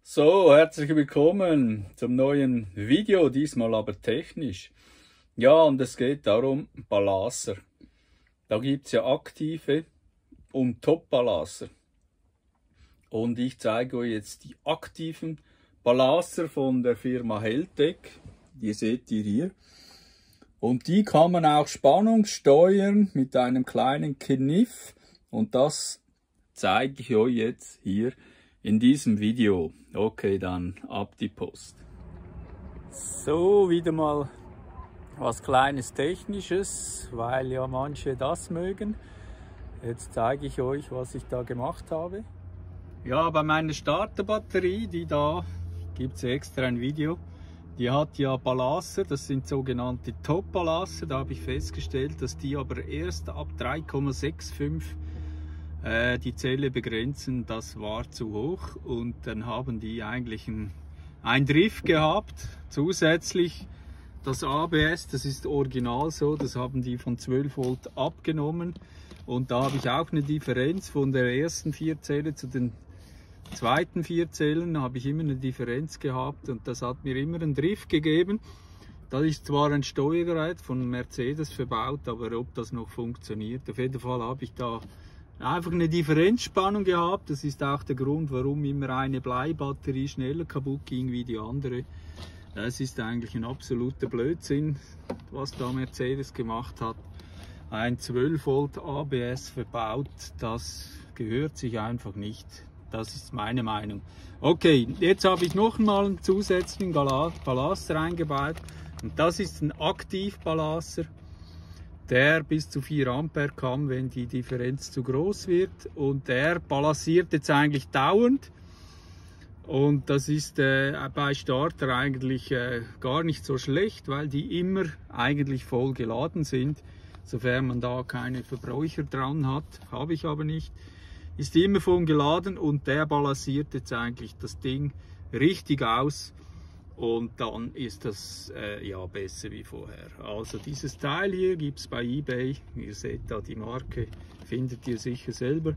So, herzlich willkommen zum neuen Video, diesmal aber technisch. Ja, und es geht darum, Balasser. Da gibt es ja aktive und Top-Balasser. Und ich zeige euch jetzt die aktiven Balasser von der Firma Heltec. Die seht ihr hier. Und die kann man auch spannungssteuern mit einem kleinen Kniff. Und das zeige ich euch jetzt hier in diesem Video. Okay, dann ab die Post. So, wieder mal was kleines Technisches, weil ja manche das mögen. Jetzt zeige ich euch, was ich da gemacht habe. Ja, bei meiner Starterbatterie, die da, gibt es extra ein Video. Die hat ja Balasser, das sind sogenannte Top-Balasser. Da habe ich festgestellt, dass die aber erst ab 3,65 die Zelle begrenzen. Das war zu hoch und dann haben die eigentlich ein Drift gehabt. Zusätzlich das ABS, das ist original so, das haben die von 12 Volt abgenommen. Und da habe ich auch eine Differenz von der ersten 4 Zelle zu den zweiten 4 Zellen, habe ich immer eine Differenz gehabt und das hat mir immer einen Drift gegeben. Das ist zwar ein Steuergerät von Mercedes verbaut, aber ob das noch funktioniert, auf jeden Fall habe ich da einfach eine Differenzspannung gehabt. Das ist auch der Grund, warum immer eine Bleibatterie schneller kaputt ging wie die andere. Das ist eigentlich ein absoluter Blödsinn, was da Mercedes gemacht hat. Ein 12 Volt ABS verbaut, das gehört sich einfach nicht. Das ist meine Meinung. Okay, jetzt habe ich noch mal einen zusätzlichen Balasser eingebaut. Und das ist ein Aktivbalasser, der bis zu 4 Ampere kann, wenn die Differenz zu groß wird. Und der balanciert jetzt eigentlich dauernd. Und das ist bei Starter eigentlich gar nicht so schlecht, weil die immer eigentlich voll geladen sind. Sofern man da keine Verbräucher dran hat, habe ich aber nicht. Ist immer voll geladen und der balanciert jetzt eigentlich das Ding richtig aus. Und dann ist das ja besser wie vorher. Also dieses Teil hier gibt es bei eBay. Ihr seht da die Marke, findet ihr sicher selber.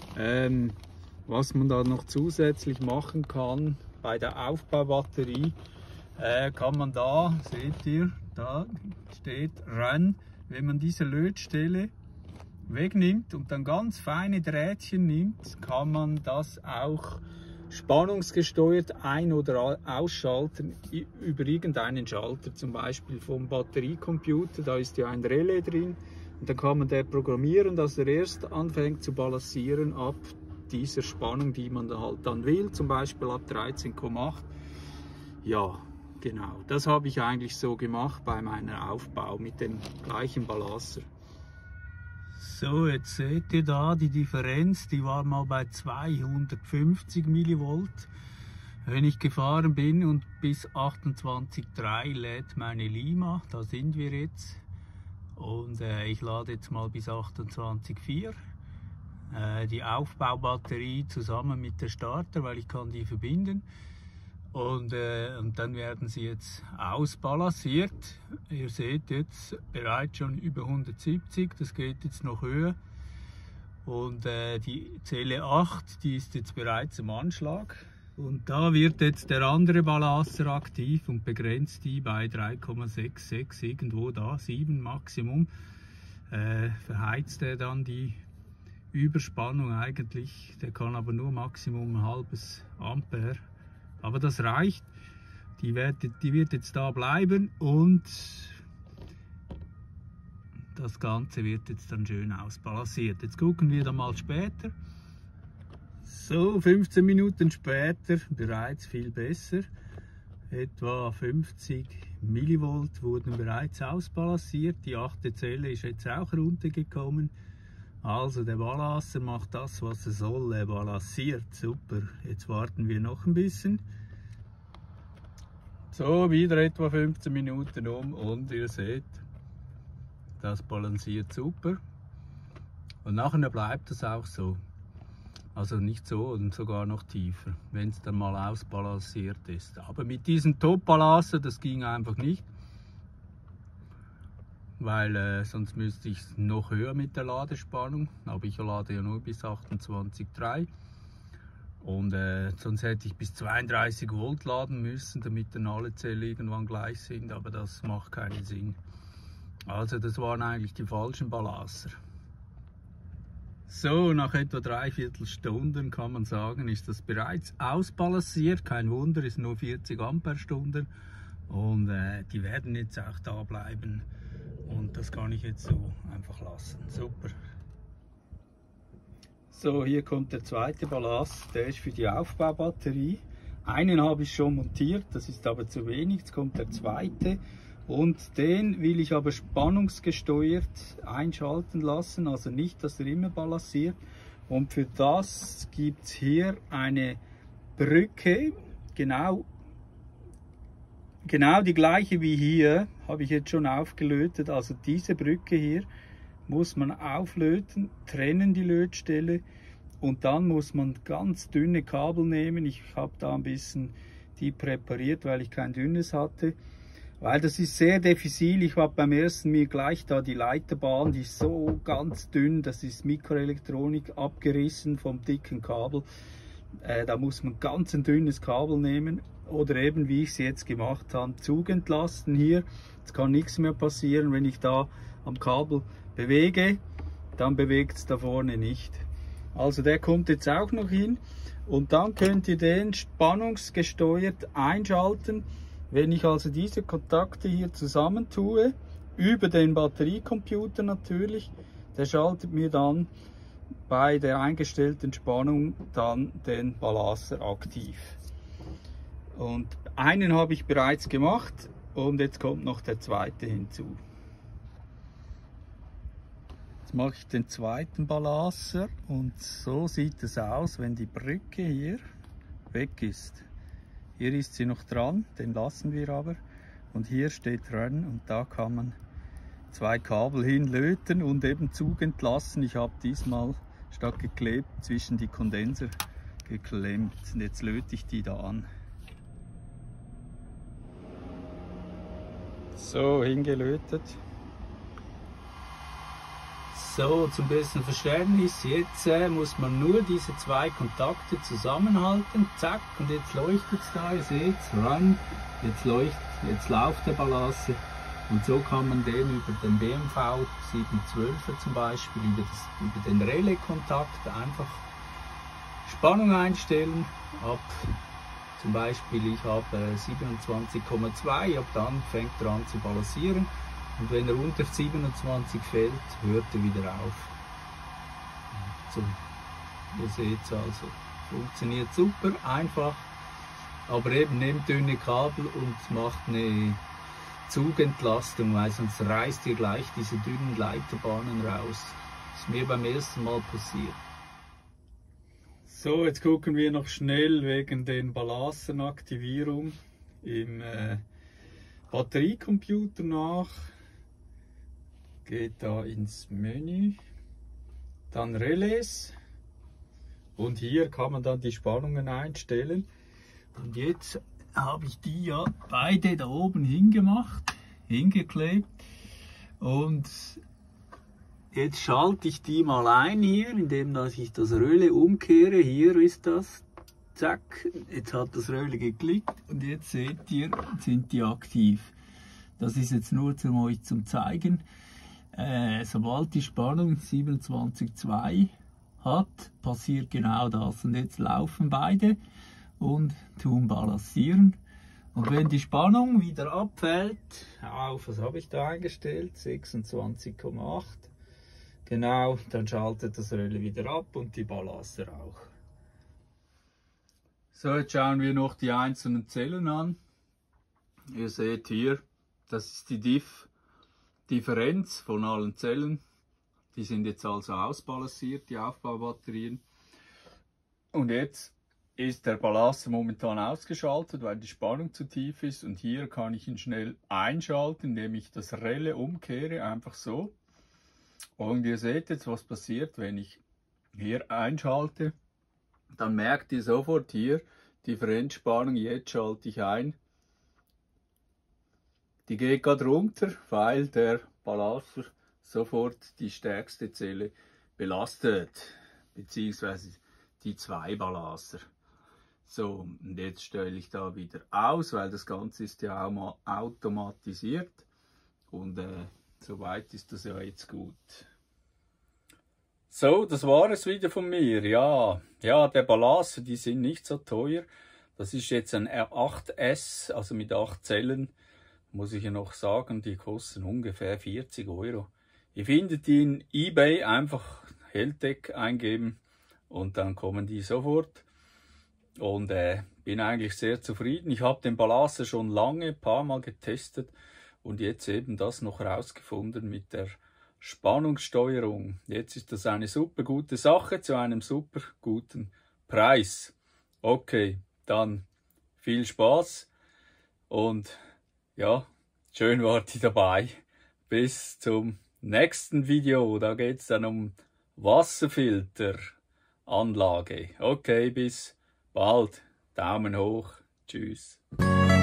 Was man da noch zusätzlich machen kann bei der Aufbaubatterie, kann man da, seht ihr, da steht Run. Wenn man diese Lötstelle wegnimmt und dann ganz feine Drähtchen nimmt, kann man das auch spannungsgesteuert ein- oder ausschalten über irgendeinen Schalter, zum Beispiel vom Batteriecomputer. Da ist ja ein Relais drin und dann kann man der programmieren, dass er erst anfängt zu balancieren ab dieser Spannung, die man da halt dann will, zum Beispiel ab 13,8. Ja, genau, das habe ich eigentlich so gemacht bei meinem Aufbau mit dem gleichen Balasser. So, jetzt seht ihr da die Differenz, die war mal bei 250 mV. Wenn ich gefahren bin und bis 28,3 lädt meine Lima, da sind wir jetzt. Und ich lade jetzt mal bis 28,4. Die Aufbaubatterie zusammen mit der Starter, weil ich kann die verbinden. Und dann werden sie jetzt ausbalanciert. Ihr seht jetzt bereits schon über 170, das geht jetzt noch höher. Und die Zelle 8, die ist jetzt bereits im Anschlag. Und da wird jetzt der andere Balasser aktiv und begrenzt die bei 3,66, irgendwo da, 7 Maximum. Verheizt er dann die Überspannung eigentlich. Der kann aber nur Maximum ein halbes Ampere. Aber das reicht, die wird jetzt da bleiben und das Ganze wird jetzt dann schön ausbalanciert. Jetzt gucken wir da mal später. So, 15 Minuten später, bereits viel besser. Etwa 50 Millivolt wurden bereits ausbalanciert. Die 8. Zelle ist jetzt auch runtergekommen. Also der Balasser macht das, was er soll, er balanciert, super. Jetzt warten wir noch ein bisschen. So, wieder etwa 15 Minuten um und ihr seht, das balanciert super. Und nachher bleibt es auch so. Also nicht so und sogar noch tiefer, wenn es dann mal ausbalanciert ist. Aber mit diesem Top-Balasser, das ging einfach nicht. Weil sonst müsste ich noch höher mit der Ladespannung, aber ich lade ja nur bis 28,3 Und sonst hätte ich bis 32 Volt laden müssen, damit dann alle Zellen irgendwann gleich sind, aber das macht keinen Sinn. Also das waren eigentlich die falschen Ballaster. So, nach etwa 3/4 Stunden kann man sagen, ist das bereits ausbalanciert. Kein Wunder, ist nur 40 Ampere-Stunden. Und die werden jetzt auch da bleiben. Und das kann ich jetzt so einfach lassen. Super. So, hier kommt der zweite Ballast. Der ist für die Aufbaubatterie. Einen habe ich schon montiert, das ist aber zu wenig. Jetzt kommt der zweite. Und den will ich aber spannungsgesteuert einschalten lassen, also nicht, dass er immer balanciert. Und für das gibt es hier eine Brücke, genau die gleiche wie hier, habe ich jetzt schon aufgelötet. Also diese Brücke hier muss man auflöten, trennen die Lötstelle und dann muss man ganz dünne Kabel nehmen. Ich habe da ein bisschen die präpariert, weil ich kein dünnes hatte. Weil das ist sehr diffizil. Ich habe beim ersten mir gleich da die Leiterbahn, die ist so ganz dünn, das ist Mikroelektronik, abgerissen vom dicken Kabel. Da muss man ganz ein dünnes Kabel nehmen oder eben, wie ich es jetzt gemacht habe, Zug entlasten hier. Jetzt kann nichts mehr passieren, wenn ich da am Kabel bewege, dann bewegt es da vorne nicht. Also der kommt jetzt auch noch hin und dann könnt ihr den spannungsgesteuert einschalten. Wenn ich also diese Kontakte hier zusammentue, über den Batteriecomputer natürlich, der schaltet mir dann bei der eingestellten Spannung dann den Ballaster aktiv. Und einen habe ich bereits gemacht und jetzt kommt noch der zweite hinzu. Jetzt mache ich den zweiten Ballaster und so sieht es aus, wenn die Brücke hier weg ist. Hier ist sie noch dran, den lassen wir aber. Und hier steht dran und da kann man zwei Kabel hinlöten und eben Zug entlassen. Ich habe diesmal statt geklebt zwischen die Kondenser geklemmt. Und jetzt löte ich die da an. So, hingelötet. So, zum besseren Verständnis, jetzt muss man nur diese zwei Kontakte zusammenhalten, zack, und jetzt leuchtet es da, ihr seht es, ran, jetzt läuft der Ballaster und so kann man den über den BMV 712 zum Beispiel, über den Relais-Kontakt einfach Spannung einstellen, ab zum Beispiel ich habe 27,2, ab dann fängt er an zu balancieren. Und wenn er unter 27 fällt, hört er wieder auf. So, ihr seht es also, funktioniert super, einfach, aber eben nehmt dünne Kabel und macht eine Zugentlastung, weil sonst reißt ihr gleich diese dünnen Leiterbahnen raus. Das ist mir beim ersten Mal passiert. So, jetzt gucken wir noch schnell wegen den Ballasternaktivierung im Batteriecomputer nach. Geht da ins Menü, dann Relais und hier kann man dann die Spannungen einstellen. Und jetzt habe ich die ja beide da oben hingeklebt und jetzt schalte ich die mal ein hier, indem dass ich das Relais umkehre. Hier ist das, zack, jetzt hat das Relais geklickt und jetzt seht ihr, sind die aktiv. Das ist jetzt nur euch zum Zeigen. Sobald die Spannung 27,2 hat, passiert genau das. Und jetzt laufen beide und tun balancieren. Und wenn die Spannung wieder abfällt, auf, was habe ich da eingestellt? 26,8. Genau, dann schaltet das Relais wieder ab und die Ballaster auch. So, jetzt schauen wir noch die einzelnen Zellen an. Ihr seht hier, das ist die Differenz von allen Zellen. Die sind jetzt also ausbalanciert, die Aufbaubatterien. Und jetzt ist der Ballaster momentan ausgeschaltet, weil die Spannung zu tief ist. Und hier kann ich ihn schnell einschalten, indem ich das Relais umkehre, einfach so. Und ihr seht jetzt, was passiert, wenn ich hier einschalte. Dann merkt ihr sofort hier, Differenzspannung, jetzt schalte ich ein. Die geht gerade runter, weil der Ballaster sofort die stärkste Zelle belastet, beziehungsweise die zwei Ballaster. So, und jetzt stelle ich da wieder aus, weil das Ganze ist ja auch mal automatisiert. Und soweit ist das ja jetzt gut. So, das war es wieder von mir. Ja, der Ballaster, die sind nicht so teuer. Das ist jetzt ein R8S, also mit 8 Zellen. Muss ich ja noch sagen, die kosten ungefähr 40 €. Ihr findet die in eBay, einfach Heltec eingeben und dann kommen die sofort. Und bin eigentlich sehr zufrieden. Ich habe den Ballaster schon lange, ein paar Mal getestet und jetzt eben das noch rausgefunden mit der Spannungssteuerung. Jetzt ist das eine super gute Sache zu einem super guten Preis. Okay, dann viel Spaß und ja, schön wart ihr dabei. Bis zum nächsten Video. Da geht es dann um Wasserfilteranlage. Okay, bis bald. Daumen hoch. Tschüss.